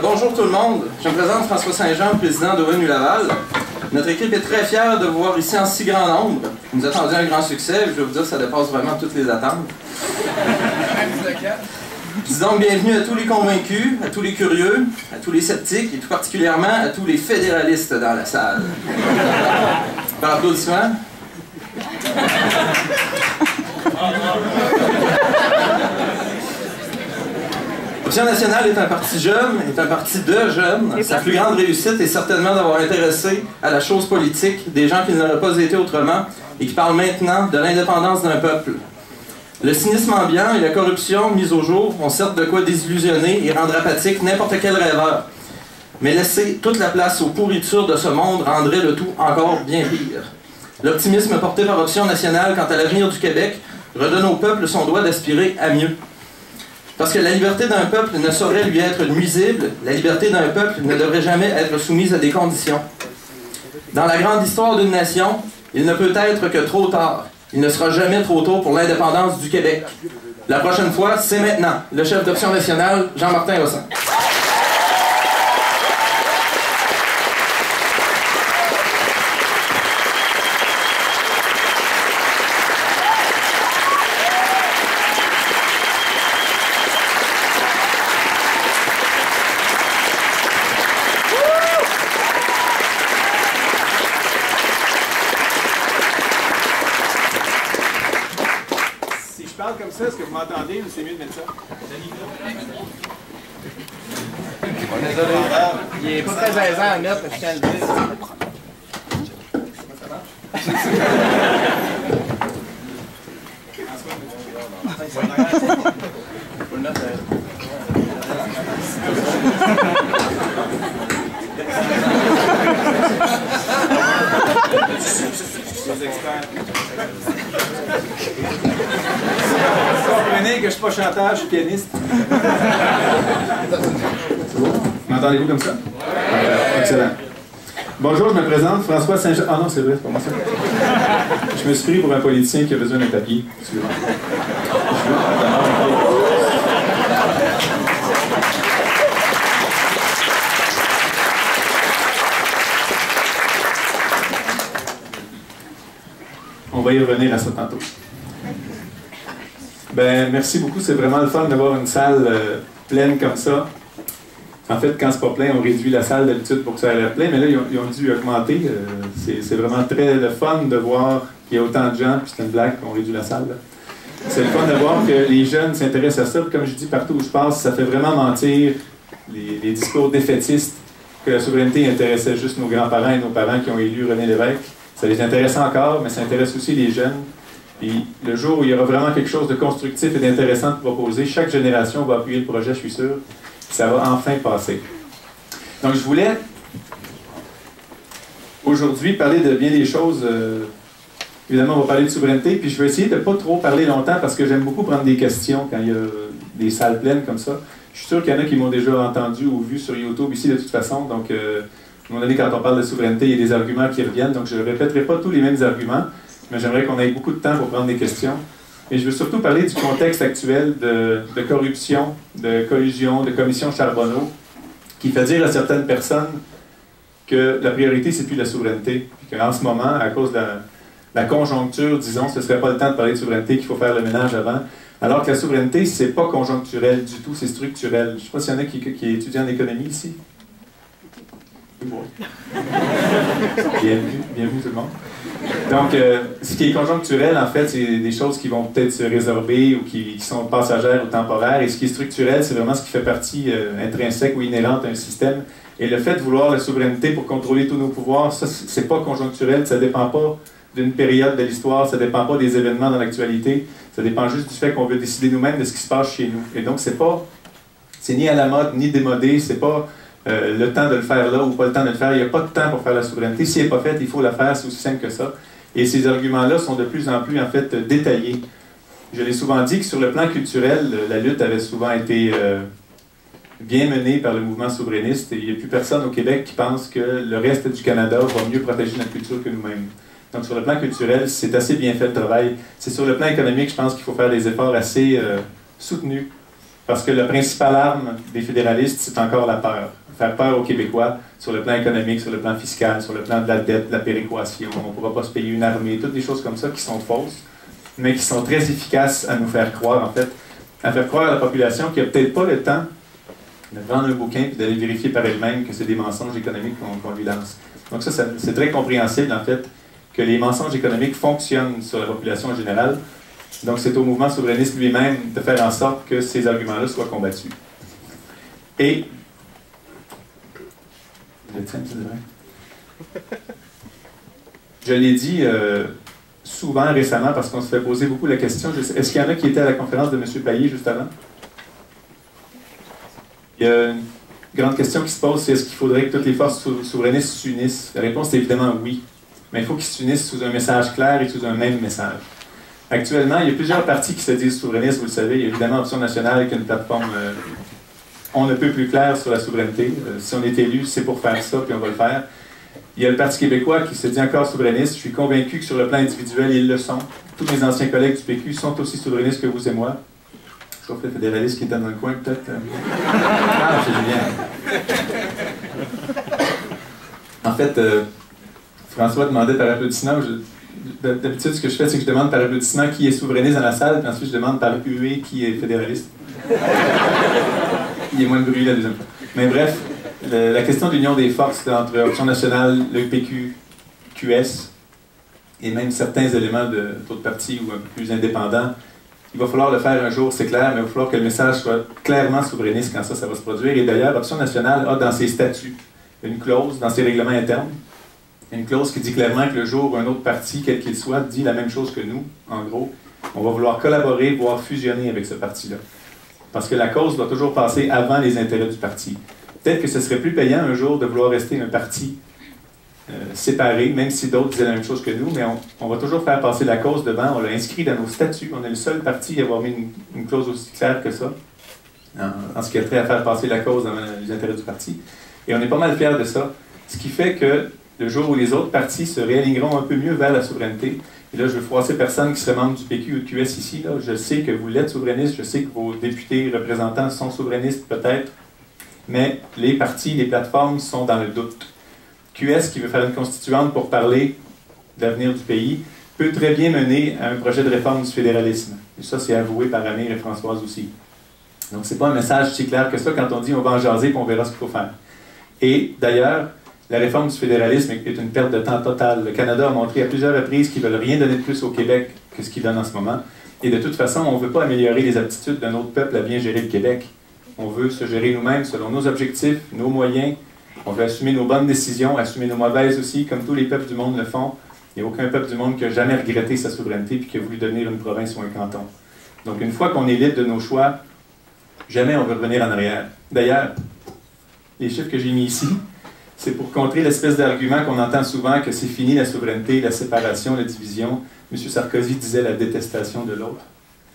Bonjour tout le monde, je me présente François Saint-Jean, président d'ONU Laval. Notre équipe est très fière de vous voir ici en si grand nombre. Vous nous attendiez un grand succès, et je vais vous dire que ça dépasse vraiment toutes les attentes. Je dis donc bienvenue à tous les convaincus, à tous les curieux, à tous les sceptiques et tout particulièrement à tous les fédéralistes dans la salle. Par applaudissement. Option nationale est un parti jeune, est un parti de jeunes. Sa plus grande réussite est certainement d'avoir intéressé à la chose politique des gens qui ne l'auraient pas été autrement et qui parlent maintenant de l'indépendance d'un peuple. Le cynisme ambiant et la corruption mise au jour ont certes de quoi désillusionner et rendre apathique n'importe quel rêveur. Mais laisser toute la place aux pourritures de ce monde rendrait le tout encore bien pire. L'optimisme porté par Option nationale quant à l'avenir du Québec redonne au peuple son droit d'aspirer à mieux. Parce que la liberté d'un peuple ne saurait lui être nuisible, la liberté d'un peuple ne devrait jamais être soumise à des conditions. Dans la grande histoire d'une nation, il ne peut être que trop tard. Il ne sera jamais trop tôt pour l'indépendance du Québec. La prochaine fois, c'est maintenant. Le chef d'Option nationale, Jean-Martin Rossin. Comme ça, est-ce que vous m'entendez ou c'est mieux de mettre ça? Désolé. Il est pas très aisant à mettre, je tiens à le dire. Faut le mettre. Les experts. Vous comprenez que je ne suis pas chanteur, je suis pianiste. M'entendez-vous comme ça? Excellent. Bonjour, je me présente, François Saint-Jean. Ah non, c'est vrai, c'est pas moi ça. Je me suis pris pour un politicien qui a besoin d'un tapis. On va y revenir à ça tantôt. Ben, merci beaucoup, c'est vraiment le fun d'avoir une salle pleine comme ça. En fait, quand c'est pas plein, on réduit la salle d'habitude pour que ça ait l'air plein, mais là, ils ont dû augmenter. C'est vraiment très le fun de voir qu'il y a autant de gens, puis c'est une blague qu'on réduit la salle. C'est le fun de voir que les jeunes s'intéressent à ça, puis comme je dis partout où je passe, ça fait vraiment mentir les discours défaitistes que la souveraineté intéressait juste nos grands-parents et nos parents qui ont élu René Lévesque. Ça les intéresse encore, mais ça intéresse aussi les jeunes. Puis le jour où il y aura vraiment quelque chose de constructif et d'intéressant de proposer, chaque génération va appuyer le projet, je suis sûr. Ça va enfin passer. Donc je voulais aujourd'hui parler de bien des choses. Évidemment, on va parler de souveraineté, puis je vais essayer de ne pas trop parler longtemps parce que j'aime beaucoup prendre des questions quand il y a des salles pleines comme ça. Je suis sûr qu'il y en a qui m'ont déjà entendu ou vu sur YouTube ici de toute façon. Donc, à un moment donné, quand on parle de souveraineté, il y a des arguments qui reviennent. Donc, je ne répéterai pas tous les mêmes arguments. Mais j'aimerais qu'on ait beaucoup de temps pour prendre des questions. Et je veux surtout parler du contexte actuel de corruption, de collusion, de commission Charbonneau, qui fait dire à certaines personnes que la priorité, c'est plus la souveraineté. Puis qu'en ce moment, à cause de la conjoncture, disons, ce ne serait pas le temps de parler de souveraineté, qu'il faut faire le ménage avant. Alors que la souveraineté, c'est pas conjoncturel du tout, c'est structurel. Je ne sais pas s'il y en a qui étudient en économie ici. Bienvenue tout le monde. Donc, ce qui est conjoncturel, en fait, c'est des choses qui vont peut-être se résorber ou qui sont passagères ou temporaires. Et ce qui est structurel, c'est vraiment ce qui fait partie intrinsèque ou inhérente à un système. Et le fait de vouloir la souveraineté pour contrôler tous nos pouvoirs, ça, c'est pas conjoncturel. Ça dépend pas d'une période de l'histoire, ça dépend pas des événements dans l'actualité. Ça dépend juste du fait qu'on veut décider nous-mêmes de ce qui se passe chez nous. Et donc, c'est ni à la mode, ni démodé, c'est pas le temps de le faire là ou pas le temps de le faire. Il n'y a pas de temps pour faire la souveraineté. Si elle n'est pas faite, il faut la faire. C'est aussi simple que ça. Et ces arguments-là sont de plus en plus, en fait, détaillés. Je l'ai souvent dit que sur le plan culturel, la lutte avait souvent été bien menée par le mouvement souverainiste. Et il n'y a plus personne au Québec qui pense que le reste du Canada va mieux protéger notre culture que nous-mêmes. Donc, sur le plan culturel, c'est assez bien fait le travail. C'est sur le plan économique, je pense qu'il faut faire des efforts assez soutenus Parce que la principale arme des fédéralistes, c'est encore la peur. Faire peur aux Québécois sur le plan économique, sur le plan fiscal, sur le plan de la dette, de la péréquation. On ne pourra pas se payer une armée, toutes des choses comme ça qui sont fausses, mais qui sont très efficaces à nous faire croire, en fait, à faire croire à la population qui n'a peut-être pas le temps de prendre un bouquin et d'aller vérifier par elle-même que c'est des mensonges économiques qu'on lui lance. Donc ça c'est très compréhensible, en fait, que les mensonges économiques fonctionnent sur la population en général. Donc c'est au mouvement souverainiste lui-même de faire en sorte que ces arguments-là soient combattus. Et... Je l'ai dit souvent récemment parce qu'on se fait poser beaucoup la question. Est-ce qu'il y en a qui étaient à la conférence de M. Payet juste avant? Il y a une grande question qui se pose, c'est est-ce qu'il faudrait que toutes les forces souverainistes s'unissent? La réponse est évidemment oui. Mais il faut qu'ils s'unissent sous un message clair et sous un même message. Actuellement, il y a plusieurs partis qui se disent souverainistes, vous le savez. Il y a évidemment Option nationale qui est une plateforme on ne peut plus clair sur la souveraineté. Si on est élu, c'est pour faire ça, puis on va le faire. Il y a le Parti québécois qui se dit encore souverainiste. Je suis convaincu que sur le plan individuel, ils le sont. Tous mes anciens collègues du PQ sont aussi souverainistes que vous et moi. Sauf le fédéraliste qui était dans le coin, peut-être. Ah, c'est Julien. En fait, François demandait par applaudissement. D'habitude, ce que je fais, c'est que je demande par applaudissement qui est souverainiste dans la salle, puis ensuite je demande par huée qui est fédéraliste. Il y a moins de bruit la deuxième fois. Mais bref, la question de l'union des forces entre Option nationale, le PQ, QS, et même certains éléments d'autres partis ou un peu plus indépendants, il va falloir le faire un jour, c'est clair, mais il va falloir que le message soit clairement souverainiste quand ça va se produire. Et d'ailleurs, Option nationale a dans ses statuts une clause, dans ses règlements internes, une clause qui dit clairement que le jour où un autre parti, quel qu'il soit, dit la même chose que nous, en gros, on va vouloir collaborer, voire fusionner avec ce parti-là. Parce que la cause doit toujours passer avant les intérêts du parti. Peut-être que ce serait plus payant un jour de vouloir rester un parti séparé, même si d'autres disaient la même chose que nous, mais on va toujours faire passer la cause devant. On l'a inscrit dans nos statuts. On est le seul parti à avoir mis une clause aussi claire que ça, en ce qui a trait à faire passer la cause avant les intérêts du parti. Et on est pas mal fiers de ça. Ce qui fait que le jour où les autres partis se réaligneront un peu mieux vers la souveraineté, et là, je veux froisser personne qui serait membre du PQ ou du QS ici. Là. Je sais que vous l'êtes souverainiste, je sais que vos députés représentants sont souverainistes peut-être, mais les partis, les plateformes sont dans le doute. QS, qui veut faire une constituante pour parler de l'avenir du pays, peut très bien mener à un projet de réforme du fédéralisme. Et ça, c'est avoué par Amir et Françoise aussi. Donc, c'est pas un message si clair que ça quand on dit on va en jaser et on verra ce qu'il faut faire. Et d'ailleurs, la réforme du fédéralisme est une perte de temps totale. Le Canada a montré à plusieurs reprises qu'ils ne veulent rien donner de plus au Québec que ce qu'ils donnent en ce moment. Et de toute façon, on ne veut pas améliorer les aptitudes d'un autre peuple à bien gérer le Québec. On veut se gérer nous-mêmes selon nos objectifs, nos moyens. On veut assumer nos bonnes décisions, assumer nos mauvaises aussi, comme tous les peuples du monde le font. Il n'y a aucun peuple du monde qui n'a jamais regretté sa souveraineté et qui a voulu devenir une province ou un canton. Donc une fois qu'on est libre de nos choix, jamais on veut revenir en arrière. D'ailleurs, les chiffres que j'ai mis ici, c'est pour contrer l'espèce d'argument qu'on entend souvent que c'est fini la souveraineté, la séparation, la division. M. Sarkozy disait la détestation de l'autre.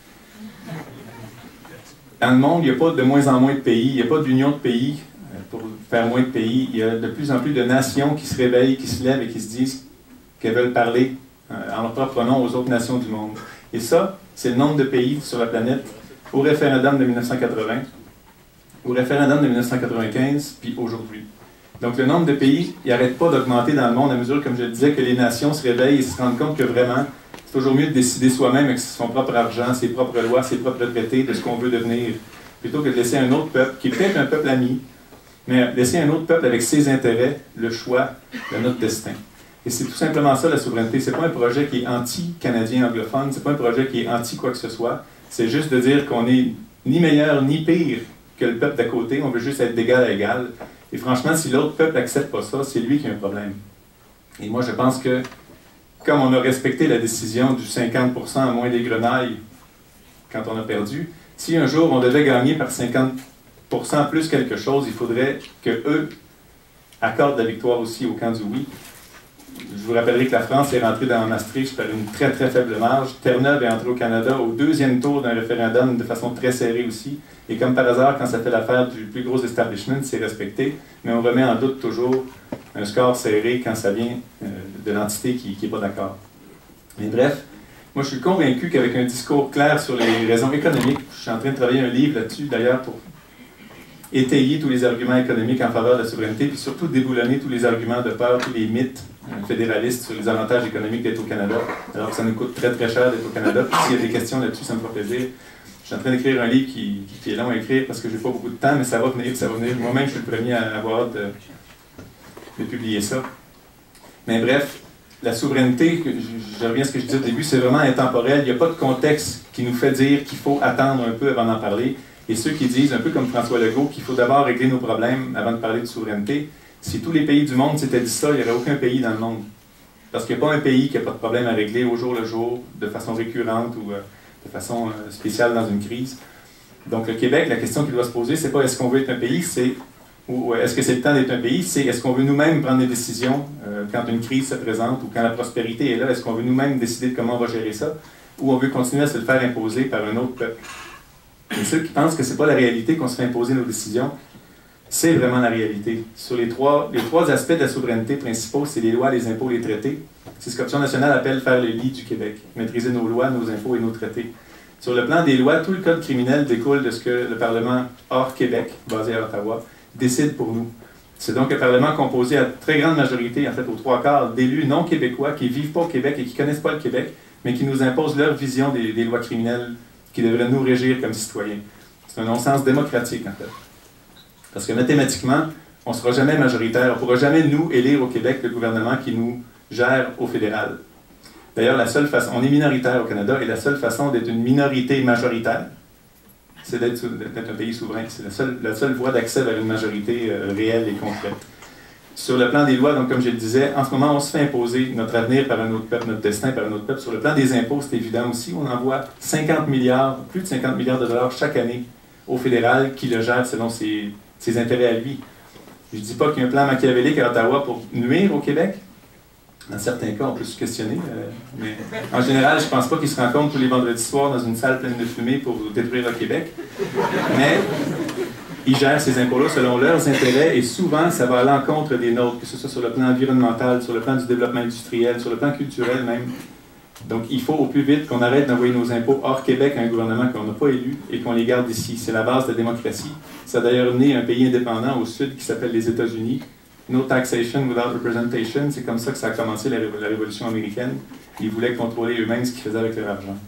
Dans le monde, il n'y a pas de moins en moins de pays, il n'y a pas d'union de pays pour faire moins de pays. Il y a de plus en plus de nations qui se réveillent, qui se lèvent et qui se disent qu'elles veulent parler en leur propre nom aux autres nations du monde. Et ça, c'est le nombre de pays sur la planète au référendum de 1980, au référendum de 1995, puis aujourd'hui. Donc le nombre de pays, il n'arrête pas d'augmenter dans le monde à mesure, comme je le disais, que les nations se réveillent et se rendent compte que vraiment, c'est toujours mieux de décider soi-même avec son propre argent, ses propres lois, ses propres traités, de ce qu'on veut devenir, plutôt que de laisser un autre peuple, qui est peut-être un peuple ami, mais laisser un autre peuple avec ses intérêts, le choix de notre destin. Et c'est tout simplement ça, la souveraineté. C'est pas un projet qui est anti-canadien anglophone, c'est pas un projet qui est anti quoi que ce soit, c'est juste de dire qu'on n'est ni meilleur ni pire que le peuple d'à côté, on veut juste être d'égal à égal. Et franchement, si l'autre peuple n'accepte pas ça, c'est lui qui a un problème. Et moi, je pense que, comme on a respecté la décision du 50% à moins des grenailles quand on a perdu, si un jour on devait gagner par 50% plus quelque chose, il faudrait qu'eux accordent la victoire aussi au camp du oui. Je vous rappellerai que la France est rentrée dans Maastricht par une très très faible marge. Terre-Neuve est entrée au Canada au deuxième tour d'un référendum de façon très serrée aussi. Et comme par hasard, quand ça fait l'affaire du plus gros establishment, c'est respecté. Mais on remet en doute toujours un score serré quand ça vient de l'entité qui n'est pas d'accord. Mais bref, moi je suis convaincu qu'avec un discours clair sur les raisons économiques, Je suis en train de travailler un livre là-dessus, d'ailleurs, pour étayer tous les arguments économiques en faveur de la souveraineté, puis surtout déboulonner tous les arguments de peur, tous les mythes fédéralistes sur les avantages économiques d'être au Canada, alors que ça nous coûte très très cher d'être au Canada. Puis s'il y a des questions là-dessus, ça me fera plaisir. Je suis en train d'écrire un livre qui est long à écrire parce que j'ai pas beaucoup de temps, mais ça va venir, ça va venir. Moi-même, je suis le premier à avoir hâte de publier ça. Mais bref, la souveraineté, je reviens à ce que je disais au début, c'est vraiment intemporel. Il n'y a pas de contexte qui nous fait dire qu'il faut attendre un peu avant d'en parler. Et ceux qui disent, un peu comme François Legault, qu'il faut d'abord régler nos problèmes avant de parler de souveraineté, si tous les pays du monde s'étaient dit ça, il n'y aurait aucun pays dans le monde. Parce qu'il n'y a pas un pays qui n'a pas de problème à régler au jour le jour, de façon récurrente ou de façon spéciale dans une crise. Donc le Québec, la question qui doit se poser, c'est pas est-ce qu'on veut être un pays, ou est-ce que c'est le temps d'être un pays, c'est est-ce qu'on veut nous-mêmes prendre des décisions quand une crise se présente ou quand la prospérité est là, est-ce qu'on veut nous-mêmes décider de comment on va gérer ça, ou on veut continuer à se le faire imposer par un autre peuple. Et ceux qui pensent que ce n'est pas la réalité qu'on se fait imposer nos décisions, c'est vraiment la réalité. Sur les trois aspects de la souveraineté principaux, c'est les lois, les impôts, les traités. C'est ce qu'Option nationale appelle faire le lit du Québec, maîtriser nos lois, nos impôts et nos traités. Sur le plan des lois, tout le code criminel découle de ce que le Parlement hors Québec, basé à Ottawa, décide pour nous. C'est donc un Parlement composé à très grande majorité, en fait aux 3/4, d'élus non québécois qui ne vivent pas au Québec et qui ne connaissent pas le Québec, mais qui nous imposent leur vision des lois criminelles qui devraient nous régir comme citoyens. C'est un non-sens démocratique, en fait. Parce que mathématiquement, on ne sera jamais majoritaire. On ne pourra jamais, nous, élire au Québec le gouvernement qui nous gère au fédéral. D'ailleurs, la seule façon, on est minoritaire au Canada, et la seule façon d'être une minorité majoritaire, c'est d'être un pays souverain. C'est la seule voie d'accès vers une majorité réelle et concrète. Sur le plan des lois, donc comme je le disais, en ce moment, on se fait imposer notre avenir par un autre peuple, notre destin par un autre peuple. Sur le plan des impôts, c'est évident aussi. On envoie 50 milliards, plus de 50 milliards de dollars chaque année au fédéral qui le gère selon ses intérêts à lui. Je ne dis pas qu'il y a un plan machiavélique à Ottawa pour nuire au Québec. Dans certains cas, on peut se questionner. Mais en général, je ne pense pas qu'ils se rencontrent tous les vendredis soirs dans une salle pleine de fumée pour détruire le Québec. Mais ils gèrent ces impôts-là selon leurs intérêts et souvent, ça va à l'encontre des nôtres, que ce soit sur le plan environnemental, sur le plan du développement industriel, sur le plan culturel même. Donc, il faut au plus vite qu'on arrête d'envoyer nos impôts hors Québec à un gouvernement qu'on n'a pas élu et qu'on les garde ici. C'est la base de la démocratie. Ça a d'ailleurs né un pays indépendant au sud qui s'appelle les États-Unis. No taxation without representation. C'est comme ça que ça a commencé la Révolution américaine. Ils voulaient contrôler eux-mêmes ce qu'ils faisaient avec leur argent.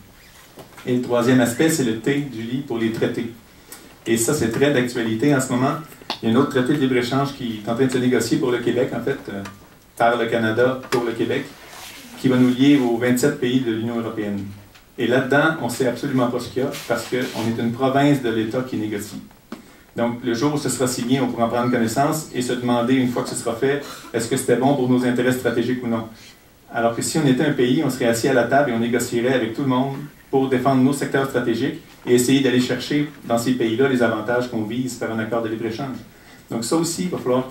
Et le troisième aspect, c'est le T du lit pour les traités. Et ça, c'est très d'actualité en ce moment. Il y a un autre traité de libre-échange qui est en train de se négocier pour le Québec, en fait, par le Canada pour le Québec, qui va nous lier aux 27 pays de l'Union européenne. Et là-dedans, on ne sait absolument pas ce qu'il y a, parce qu'on est une province de l'État qui négocie. Donc, le jour où ce sera signé, on pourra en prendre connaissance et se demander, une fois que ce sera fait, est-ce que c'était bon pour nos intérêts stratégiques ou non. Alors que si on était un pays, on serait assis à la table et on négocierait avec tout le monde pour défendre nos secteurs stratégiques et essayer d'aller chercher dans ces pays-là les avantages qu'on vise par un accord de libre-échange. Donc ça aussi, il va falloir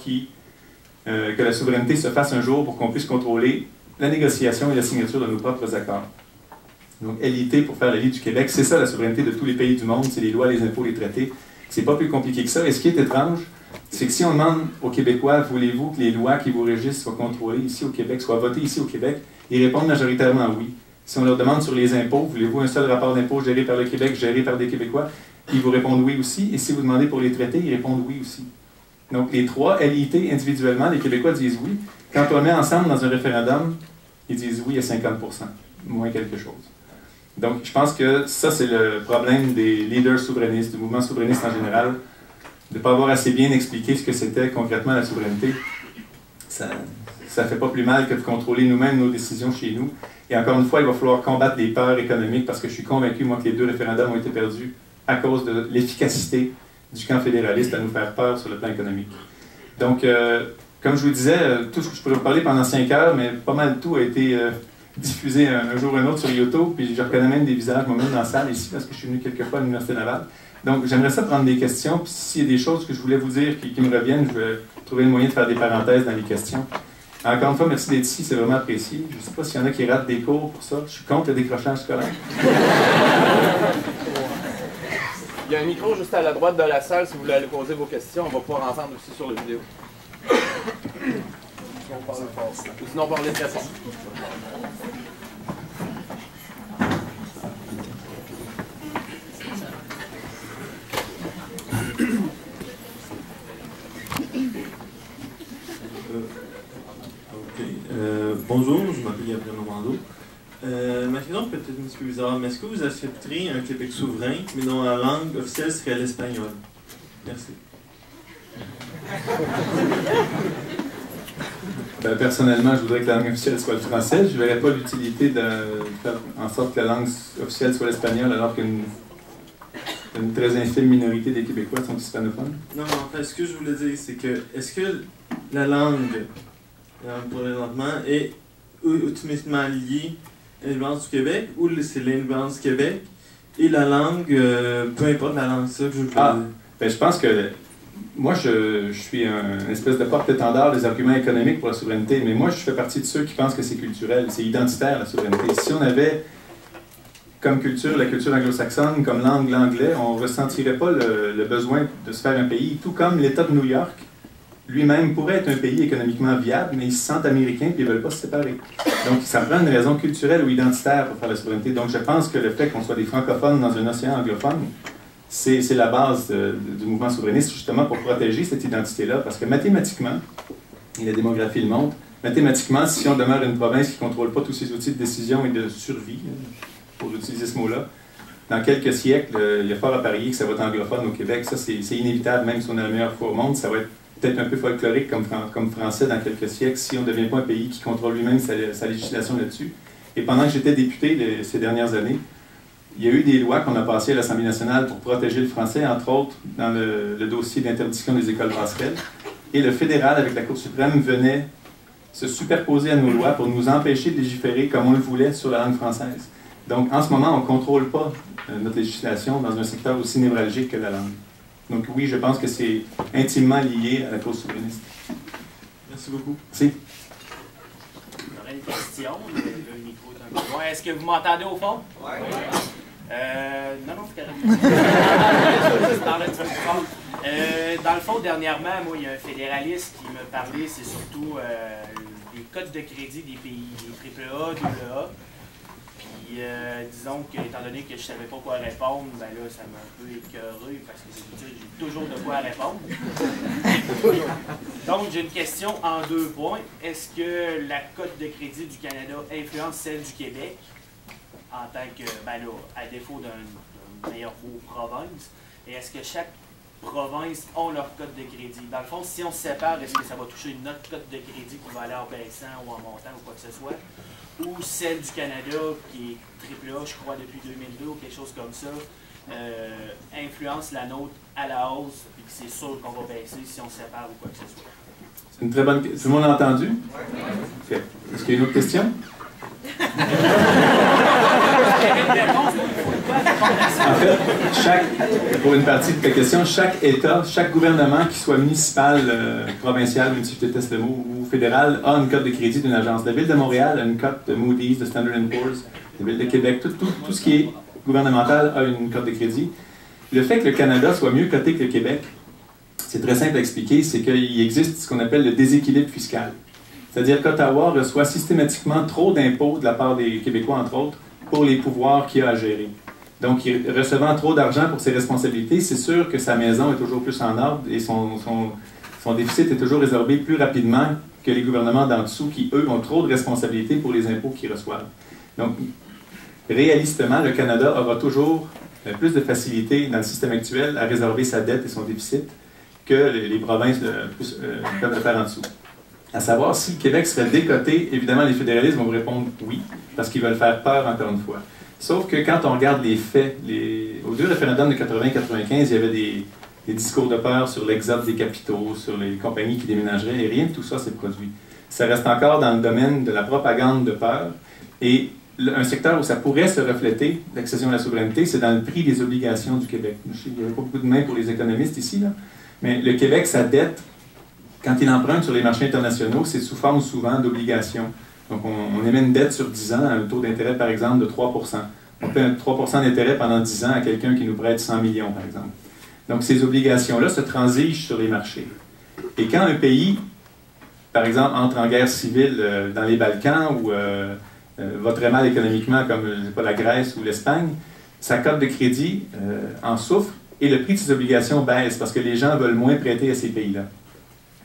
que la souveraineté se fasse un jour pour qu'on puisse contrôler la négociation et la signature de nos propres accords. Donc LIT, pour faire la Ligue du Québec, c'est ça la souveraineté de tous les pays du monde, c'est les lois, les impôts, les traités. C'est pas plus compliqué que ça. Et ce qui est étrange, c'est que si on demande aux Québécois, voulez-vous que les lois qui vous régissent soient contrôlées ici au Québec, soient votées ici au Québec, ils répondent majoritairement oui. Si on leur demande sur les impôts, voulez-vous un seul rapport d'impôt géré par le Québec, géré par des Québécois, ils vous répondent oui aussi. Et si vous demandez pour les traités, ils répondent oui aussi. Donc les trois LIT individuellement, les Québécois disent oui. Quand on le met ensemble dans un référendum, ils disent oui à 50%, moins quelque chose. Donc je pense que ça, c'est le problème des leaders souverainistes, du mouvement souverainiste en général, de ne pas avoir assez bien expliqué ce que c'était concrètement la souveraineté. Ça ne fait pas plus mal que de contrôler nous-mêmes nos décisions chez nous. Et encore une fois, il va falloir combattre les peurs économiques parce que je suis convaincu, moi, que les 2 référendums ont été perdus à cause de l'efficacité du camp fédéraliste à nous faire peur sur le plan économique. Donc, comme je vous disais, tout ce que je pourrais vous parler pendant 5 heures, mais pas mal tout a été diffusé un jour ou un autre sur YouTube, puis je reconnais même des visages moi-même dans la salle ici parce que je suis venu quelques fois à l'Université Laval. Donc, j'aimerais ça prendre des questions, puis s'il y a des choses que je voulais vous dire qui me reviennent, je vais trouver le moyen de faire des parenthèses dans les questions. Encore une fois, merci d'être ici, c'est vraiment apprécié. Je ne sais pas s'il y en a qui ratent des cours pour ça. Je suis contre le décrochage scolaire. Il y a un micro juste à la droite de la salle si vous voulez aller poser vos questions. On va pouvoir entendre aussi sur la vidéo. Sinon, parler très fort. Bonjour, je m'appelle Gabriel Normando. Ma question peut être un petit peu bizarre, mais est-ce que vous accepteriez un Québec souverain, mais dont la langue officielle serait l'espagnol? Merci. Ben, personnellement, je voudrais que la langue officielle soit le français. Je ne verrais pas l'utilité de faire en sorte que la langue officielle soit l'espagnol, alors qu'une très infime minorité des Québécois sont hispanophones. Non, mais en fait, ce que je voulais dire, c'est que est-ce que la langue, présentement, est ultimement liée à l'indépendance du Québec, ou c'est l'indépendance du Québec et la langue, peu importe la langue, c'est ça que je voulais dire. Ben, je pense que moi, je suis un espèce de porte-étendard des arguments économiques pour la souveraineté, mais moi, je fais partie de ceux qui pensent que c'est culturel, c'est identitaire, la souveraineté. Si on avait comme culture la culture anglo-saxonne, comme langue l'anglais, on ne ressentirait pas le besoin de se faire un pays, tout comme l'État de New York lui-même pourrait être un pays économiquement viable, mais ils se sentent américains et ils ne veulent pas se séparer. Donc, ça prend une raison culturelle ou identitaire pour faire la souveraineté. Donc, je pense que le fait qu'on soit des francophones dans un océan anglophone, c'est la base du mouvement souverainiste, justement, pour protéger cette identité-là. Parce que mathématiquement, et la démographie le montre, mathématiquement, si on demeure une province qui ne contrôle pas tous ses outils de décision et de survie, pour utiliser ce mot-là, dans quelques siècles, il y a fort à parier que ça va être anglophone au Québec. Ça, c'est inévitable, même si on a la meilleure foi au monde. Ça va être peut-être un peu folklorique comme français dans quelques siècles si on ne devient pas un pays qui contrôle lui-même sa législation là-dessus. Et pendant que j'étais député ces dernières années, il y a eu des lois qu'on a passées à l'Assemblée nationale pour protéger le français, entre autres dans le dossier d'interdiction des écoles passerelles. Et le fédéral, avec la Cour suprême, venait se superposer à nos lois pour nous empêcher de légiférer comme on le voulait sur la langue française. Donc, en ce moment, on ne contrôle pas notre législation dans un secteur aussi névralgique que la langue. Donc oui, je pense que c'est intimement lié à la cause souverainiste. Merci beaucoup. Si. J'aurais une question. Le micro est un peu loin. Est-ce que vous m'entendez au fond? Oui. Non, c'est correct. Dans le fond, dernièrement, moi, il y a un fédéraliste qui me parlait, c'est surtout les codes de crédit des pays, les AAA, AA. Puis, disons que, étant donné que je ne savais pas quoi répondre, ben là, ça m'a un peu écœuré parce que j'ai toujours de quoi répondre. Donc, j'ai une question en 2 points. Est-ce que la cote de crédit du Canada influence celle du Québec en tant que, ben là, à défaut d'un meilleur mot, province? Et est-ce que chaque province ont leur cote de crédit? Dans le fond, si on se sépare, est-ce que ça va toucher notre cote de crédit qui va aller en baissant ou en montant ou quoi que ce soit? Ou celle du Canada, qui est AAA, je crois, depuis 2002 ou quelque chose comme ça, influence la nôtre à la hausse, et que c'est sûr qu'on va baisser si on se sépare ou quoi que ce soit? C'est une très bonne question. Tout le monde a entendu? Oui. Est-ce qu'il y a une autre question? En fait, pour une partie de ta question, chaque État, chaque gouvernement, qu'il soit municipal, provincial, même si je déteste le mot, ou fédéral, a une cote de crédit d'une agence. La Ville de Montréal a une cote de Moody's, de Standard & Poor's, la Ville de Québec, tout ce qui est gouvernemental a une cote de crédit. Le fait que le Canada soit mieux coté que le Québec, c'est très simple à expliquer, c'est qu'il existe ce qu'on appelle le déséquilibre fiscal. C'est-à-dire qu'Ottawa reçoit systématiquement trop d'impôts de la part des Québécois, entre autres, pour les pouvoirs qu'il a à gérer. Donc, recevant trop d'argent pour ses responsabilités, c'est sûr que sa maison est toujours plus en ordre et son déficit est toujours résorbé plus rapidement que les gouvernements d'en dessous qui, eux, ont trop de responsabilités pour les impôts qu'ils reçoivent. Donc, réalistement, le Canada aura toujours plus de facilité dans le système actuel à résorber sa dette et son déficit que les provinces peuvent le faire en dessous. À savoir, si le Québec serait décoté, évidemment, les fédéralistes vont répondre oui, parce qu'ils veulent faire peur encore une fois. Sauf que quand on regarde les faits, aux 2 référendums de 80-95, il y avait des discours de peur sur l'exode des capitaux, sur les compagnies qui déménageraient, et rien de tout ça s'est produit. Ça reste encore dans le domaine de la propagande de peur, et un secteur où ça pourrait se refléter, l'accession à la souveraineté, c'est dans le prix des obligations du Québec. Je sais qu'il n'y avait pas beaucoup de mains pour les économistes ici, là, mais le Québec, sa dette, quand il emprunte sur les marchés internationaux, c'est sous forme souvent d'obligations. Donc, on émet une dette sur 10 ans à un taux d'intérêt, par exemple, de 3 %. On paie 3 % d'intérêt pendant 10 ans à quelqu'un qui nous prête 100 millions, par exemple. Donc, ces obligations-là se transigent sur les marchés. Et quand un pays, par exemple, entre en guerre civile dans les Balkans ou va très mal économiquement, comme je sais pas, la Grèce ou l'Espagne, sa cote de crédit en souffre et le prix de ses obligations baisse parce que les gens veulent moins prêter à ces pays-là.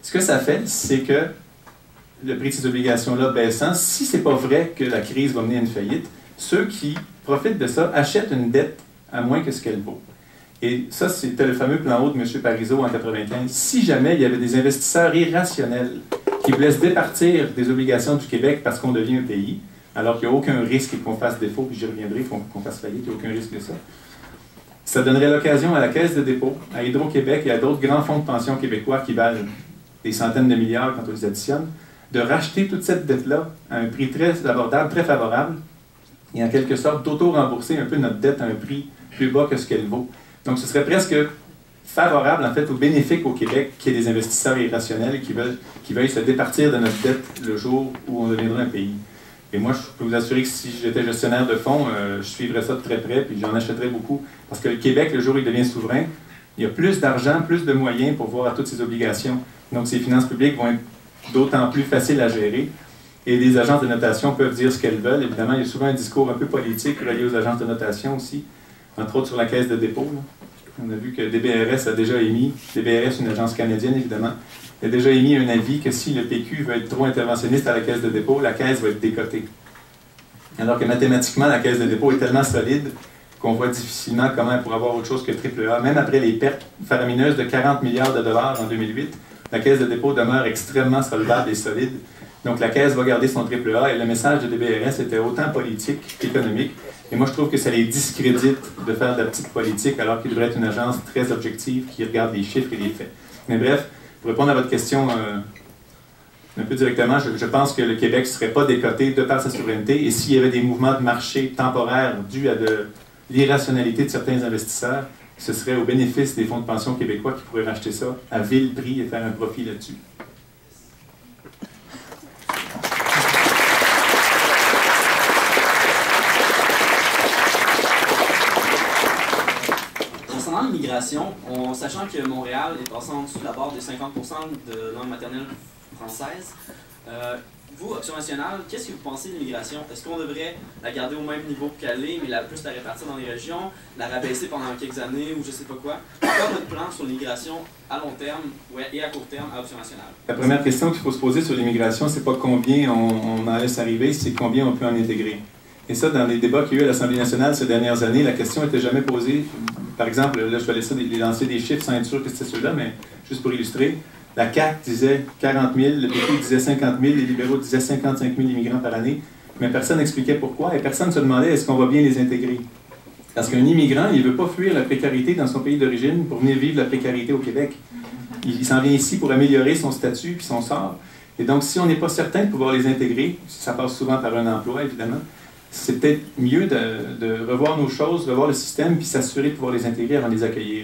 Ce que ça fait, c'est que le prix de ces obligations-là baissant, si c'est pas vrai que la crise va mener à une faillite, ceux qui profitent de ça achètent une dette à moins que ce qu'elle vaut. Et ça, c'était le fameux plan haut de M. Parizeau en 1995. Si jamais il y avait des investisseurs irrationnels qui voulaient se départir des obligations du Québec parce qu'on devient un pays, alors qu'il n'y a aucun risque qu'on fasse défaut, puis j'y reviendrai, qu'on fasse faillite, il n'y a aucun risque de ça, ça donnerait l'occasion à la Caisse de dépôt, à Hydro-Québec et à d'autres grands fonds de pension québécois qui valent des centaines de milliards quand on les additionne, de racheter toute cette dette-là à un prix très abordable, très favorable, et en quelque sorte d'auto-rembourser un peu notre dette à un prix plus bas que ce qu'elle vaut. Donc ce serait presque favorable, en fait, ou bénéfique au Québec qu'il y ait des investisseurs irrationnels qui veuillent se départir de notre dette le jour où on deviendra un pays. Et moi, je peux vous assurer que si j'étais gestionnaire de fonds, je suivrais ça de très près, puis j'en achèterais beaucoup. Parce que le Québec, le jour où il devient souverain, il y a plus d'argent, plus de moyens pour voir à toutes ses obligations. Donc, ses finances publiques vont être d'autant plus faciles à gérer. Et les agences de notation peuvent dire ce qu'elles veulent. Évidemment, il y a souvent un discours un peu politique relié aux agences de notation aussi, entre autres sur la Caisse de dépôt. Là. On a vu que DBRS a déjà émis, DBRS, une agence canadienne évidemment, a déjà émis un avis que si le PQ veut être trop interventionniste à la Caisse de dépôt, la Caisse va être décotée. Alors que mathématiquement, la Caisse de dépôt est tellement solide qu'on voit difficilement comment elle pourrait avoir autre chose que AAA. Même après les pertes faramineuses de 40 milliards de dollars en 2008, la Caisse de dépôt demeure extrêmement solvable et solide. Donc la Caisse va garder son AAA et le message de DBRS était autant politique qu'économique. Et moi, je trouve que ça les discrédite de faire de la petite politique alors qu'il devrait être une agence très objective qui regarde les chiffres et les faits. Mais bref, pour répondre à votre question un peu directement, je pense que le Québec ne serait pas décoté de par sa souveraineté. Et s'il y avait des mouvements de marché temporaires dus à de l'irrationalité de certains investisseurs, ce serait au bénéfice des fonds de pension québécois qui pourraient racheter ça à vil prix et faire un profit là-dessus. Concernant l'immigration, sachant que Montréal est passé en dessous de la barre des 50% de langue maternelle française, vous, Option nationale, qu'est-ce que vous pensez de l'immigration? Est-ce qu'on devrait la garder au même niveau qu'elle est, mais plus la répartir dans les régions, la rabaisser pendant quelques années ou je sais pas quoi? Quel est votre plan sur l'immigration à long terme et à court terme à Option nationale? La première question qu'il faut se poser sur l'immigration, c'est pas combien on en laisse arriver, c'est combien on peut en intégrer. Et ça, dans les débats qu'il y a eu à l'Assemblée nationale ces dernières années, la question n'était jamais posée. Par exemple, là, je vais laisser lancer des chiffres sans être sûr que c'était ceux-là, mais juste pour illustrer. La CAQ disait 40 000, le PQ disait 50 000, les libéraux disaient 55 000 immigrants par année, mais personne n'expliquait pourquoi et personne ne se demandait est-ce qu'on va bien les intégrer. Parce qu'un immigrant, il ne veut pas fuir la précarité dans son pays d'origine pour venir vivre la précarité au Québec. Il s'en vient ici pour améliorer son statut puis son sort. Et donc, si on n'est pas certain de pouvoir les intégrer, ça passe souvent par un emploi, évidemment, c'est peut-être mieux de revoir nos choses, revoir le système, puis s'assurer de pouvoir les intégrer avant de les accueillir.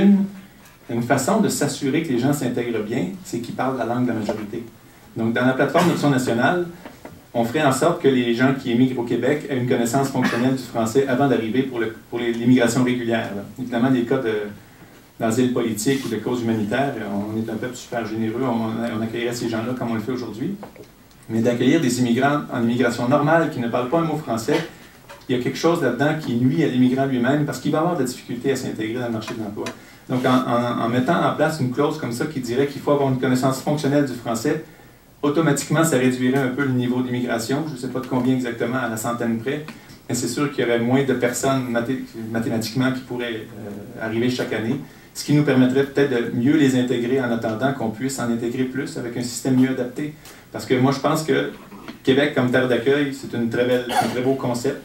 Une façon de s'assurer que les gens s'intègrent bien, c'est qu'ils parlent la langue de la majorité. Donc, dans la plateforme d'Option nationale, on ferait en sorte que les gens qui émigrent au Québec aient une connaissance fonctionnelle du français avant d'arriver pour l'immigration régulière. Là. Évidemment, des cas d'asile politique ou de cause humanitaire, on est un peuple super généreux, on accueillerait ces gens-là comme on le fait aujourd'hui. Mais d'accueillir des immigrants en immigration normale qui ne parlent pas un mot français, il y a quelque chose là-dedans qui nuit à l'immigrant lui-même parce qu'il va avoir de la difficulté à s'intégrer dans le marché de l'emploi. Donc, en mettant en place une clause comme ça qui dirait qu'il faut avoir une connaissance fonctionnelle du français, automatiquement, ça réduirait un peu le niveau d'immigration. Je ne sais pas de combien exactement, à la centaine près, mais c'est sûr qu'il y aurait moins de personnes mathématiquement qui pourraient arriver chaque année, ce qui nous permettrait peut-être de mieux les intégrer en attendant qu'on puisse en intégrer plus avec un système mieux adapté. Parce que moi, je pense que Québec comme terre d'accueil, c'est un très beau concept.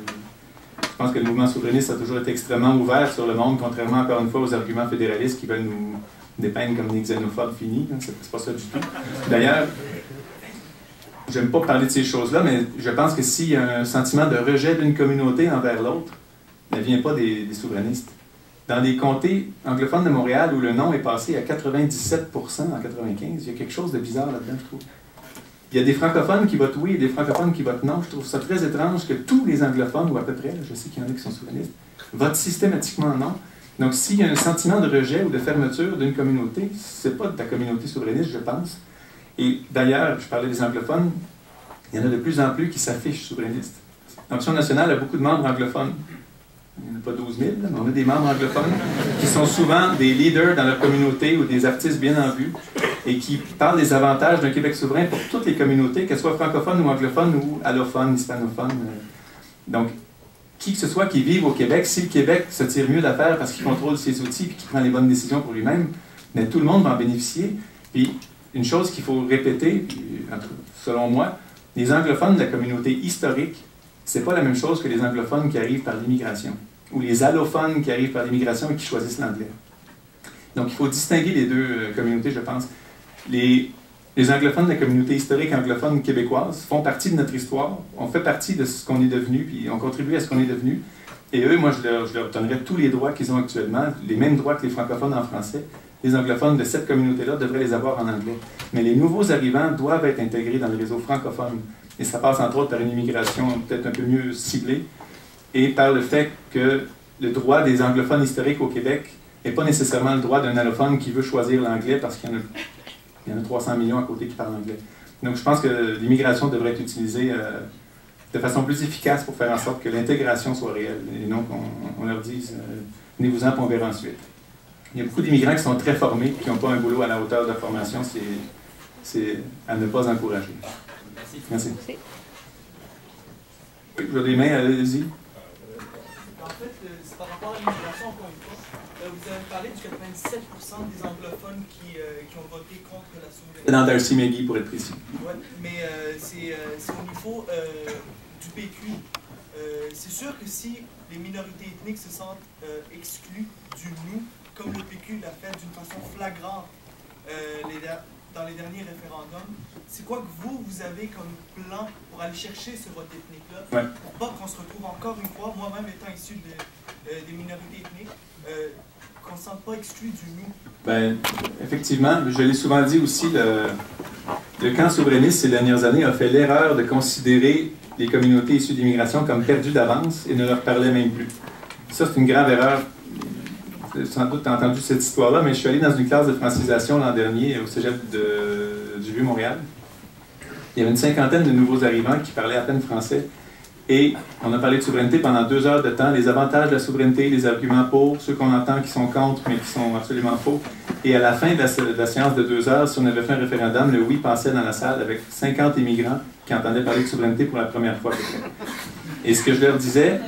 Je pense que le mouvement souverainiste a toujours été extrêmement ouvert sur le monde, contrairement encore une fois aux arguments fédéralistes qui veulent nous dépeindre comme des xénophobes finis. C'est pas ça du tout. D'ailleurs, je n'aime pas parler de ces choses-là, mais je pense que s'il y a un sentiment de rejet d'une communauté envers l'autre, ne vient pas des souverainistes. Dans les comtés anglophones de Montréal, où le non est passé à 97% en 95, il y a quelque chose de bizarre là-dedans, je trouve. Il y a des francophones qui votent oui et des francophones qui votent non. Je trouve ça très étrange que tous les anglophones, ou à peu près, je sais qu'il y en a qui sont souverainistes, votent systématiquement non. Donc, s'il y a un sentiment de rejet ou de fermeture d'une communauté, c'est pas de la communauté souverainiste, je pense. Et d'ailleurs, je parlais des anglophones, il y en a de plus en plus qui s'affichent souverainistes. L'Option nationale a beaucoup de membres anglophones. Il n'y en a pas 12 000, mais on a des membres anglophones qui sont souvent des leaders dans leur communauté ou des artistes bien en vue. et qui parle des avantages d'un Québec souverain pour toutes les communautés, qu'elles soient francophones ou anglophones ou allophones, hispanophones. Donc, qui que ce soit qui vive au Québec, si le Québec se tire mieux d'affaire parce qu'il contrôle ses outils et qu'il prend les bonnes décisions pour lui-même, mais tout le monde va en bénéficier. Puis, une chose qu'il faut répéter, selon moi, les anglophones de la communauté historique, c'est pas la même chose que les anglophones qui arrivent par l'immigration, ou les allophones qui arrivent par l'immigration et qui choisissent l'anglais. Donc, il faut distinguer les deux communautés, je pense. Les anglophones de la communauté historique anglophone québécoise font partie de notre histoire, on fait partie de ce qu'on est devenu, puis on contribue à ce qu'on est devenu. Et eux, moi, je leur donnerais tous les droits qu'ils ont actuellement, les mêmes droits que les francophones en français. Les anglophones de cette communauté-là devraient les avoir en anglais. Mais les nouveaux arrivants doivent être intégrés dans le réseau francophone. Et ça passe entre autres par une immigration peut-être un peu mieux ciblée et par le fait que le droit des anglophones historiques au Québec n'est pas nécessairement le droit d'un allophone qui veut choisir l'anglais parce qu'il y en a 300 millions à côté qui parlent anglais. Donc je pense que l'immigration devrait être utilisée de façon plus efficace pour faire en sorte que l'intégration soit réelle et non qu'on leur dise venez-vous-en puis on verra ensuite. Il y a beaucoup d'immigrants qui sont très formés qui n'ont pas un boulot à la hauteur de leur formation, c'est à ne pas encourager. Merci. Oui, vous avez des mains, allez-y. En fait, c'est par rapport à l'immigration, encore une fois. Vous avez parlé du 97% des anglophones qui ont voté contre la souveraineté. Dans Darcy McGee, pour être précis. Oui, mais c'est au niveau du PQ. C'est sûr que si les minorités ethniques se sentent exclues du nous, comme le PQ l'a fait d'une façon flagrante dans les derniers référendums, c'est quoi que vous avez comme plan pour aller chercher ce vote ethnique-là, pour pas qu'on se retrouve encore une fois, moi-même étant issu des minorités ethniques, qu'on ne se sente pas exclu du nous? Bien, effectivement, je l'ai souvent dit aussi, le camp souverainiste ces dernières années a fait l'erreur de considérer les communautés issues d'immigration comme perdues d'avance et ne leur parlait même plus. Ça, c'est une grave erreur. Sans doute tu as entendu cette histoire-là, mais je suis allé dans une classe de francisation l'an dernier au cégep du Vieux-Montréal. Il y avait une cinquantaine de nouveaux arrivants qui parlaient à peine français. Et on a parlé de souveraineté pendant 2 heures de temps, les avantages de la souveraineté, les arguments pour, ceux qu'on entend qui sont contre, mais qui sont absolument faux. Et à la fin de la séance de 2 heures, si on avait fait un référendum, le oui passait dans la salle avec 50 immigrants qui entendaient parler de souveraineté pour la première fois. Et ce que je leur disais,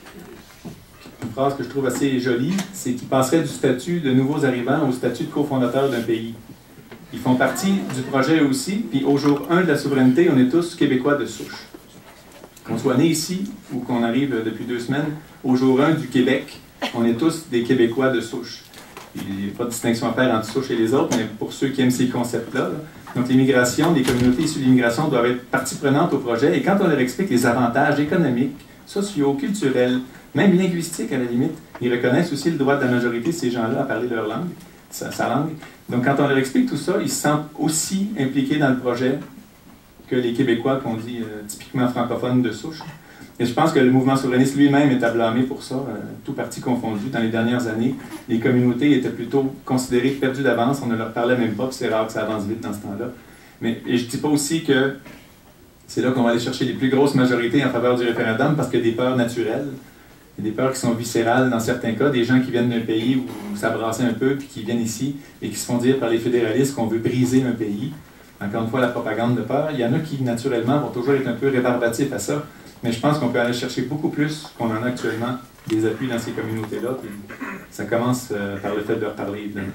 une phrase que je trouve assez jolie, c'est qu'ils passeraient du statut de nouveaux arrivants au statut de cofondateurs d'un pays. Ils font partie du projet eux aussi, puis au jour 1 de la souveraineté, on est tous Québécois de souche. Qu'on soit né ici ou qu'on arrive depuis 2 semaines, au jour 1 du Québec, on est tous des Québécois de souche. Il n'y a pas de distinction à faire entre souche et les autres, mais pour ceux qui aiment ces concepts-là, donc l'immigration, les communautés issues de l'immigration doivent être partie prenante au projet, et quand on leur explique les avantages économiques, sociaux, culturels, même linguistiques à la limite, ils reconnaissent aussi le droit de la majorité de ces gens-là à parler leur langue, sa langue. Donc quand on leur explique tout ça, ils se sentent aussi impliqués dans le projet que les Québécois qu'on dit typiquement francophones de souche. Et je pense que le mouvement souverainiste lui-même est à blâmer pour ça, tout parti confondu. Dans les dernières années, les communautés étaient plutôt considérées perdues d'avance, on ne leur parlait même pas, puis c'est rare que ça avance vite dans ce temps-là. Et je ne dis pas aussi que c'est là qu'on va aller chercher les plus grosses majorités en faveur du référendum, parce qu'il y a des peurs naturelles, il y a des peurs qui sont viscérales dans certains cas, des gens qui viennent d'un pays où ça brassait un peu, puis qui viennent ici, et qui se font dire par les fédéralistes qu'on veut briser un pays. Encore une fois, la propagande de peur. Il y en a qui, naturellement, vont toujours être un peu rébarbatifs à ça, mais je pense qu'on peut aller chercher beaucoup plus qu'on en a actuellement des appuis dans ces communautés-là. Ça commence par le fait de leur parler, évidemment.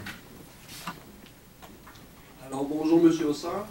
Alors, bonjour, M. Ossard.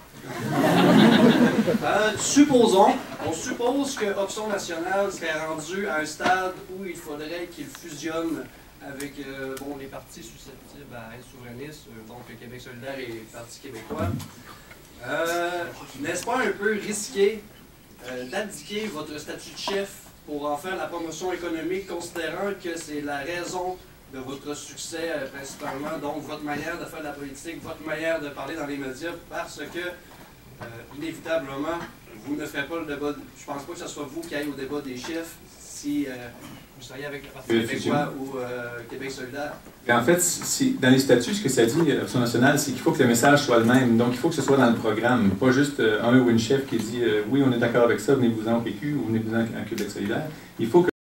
On suppose que Option nationale serait rendu à un stade où il faudrait qu'il fusionne avec les partis susceptibles à être souverainistes, donc le Québec solidaire et le Parti québécois. N'est-ce pas un peu risqué d'abdiquer votre statut de chef pour en faire la promotion économique, considérant que c'est la raison de votre succès principalement, donc votre manière de faire de la politique, votre manière de parler dans les médias, parce que, inévitablement, vous ne ferez pas le débat, je pense pas que ce soit vous qui aillez au débat des chefs si vous seriez avec le Parti québécois ou Québec solidaire. Et en fait, dans les statuts, ce que ça dit, Option nationale, c'est qu'il faut que le message soit le même. Donc, il faut que ce soit dans le programme. Pas juste un ou une chef qui dit oui, on est d'accord avec ça, venez-vous-en au PQ ou venez-vous-en à Québec solidaire. Il faut que